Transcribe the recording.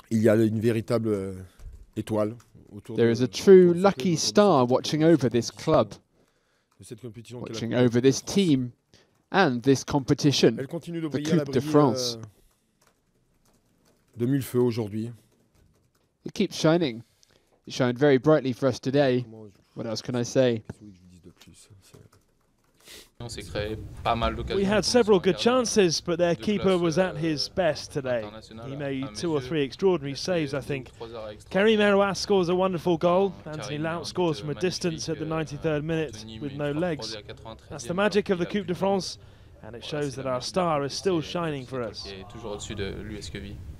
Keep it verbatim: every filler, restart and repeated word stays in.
il y a une véritable euh, étoile autour There de, is a true autour de ce club, lucky autour de star cette watching compétition, over this club, de cette compétition qu'est la watching Coupe de over this France. team and this competition, Elle continue de the briller, elle a Coupe de brillé France. euh, de mille feux aujourd'hui. It keeps shining. It shined very brightly for us today. Comment je- What else can I say? qu'est-ce que vous voulez que je vous dise de plus? C'est- On s'est créé pas mal d'occasions. We had several good chances, but their De keeper classe, was at euh, his best today. internationale He à made mes two or yeux. three extraordinary Il a fait saves, I deux ou think. trois arrêts extraordinaires. Karim Arouas scores a wonderful goal. Euh, Anthony Karim, Laut un scores but from a magnifique, distance at the euh, ninety-third minute Anthony with met no une frappe legs. croisée à quatre-vingt-treizième That's the magic of the alors qu'il Coupe de avait le ballon. France, and it Voilà, shows c'est that la our magie de star la is still c'est- shining for c'est us. qui est toujours au-dessus de l'U S Q V.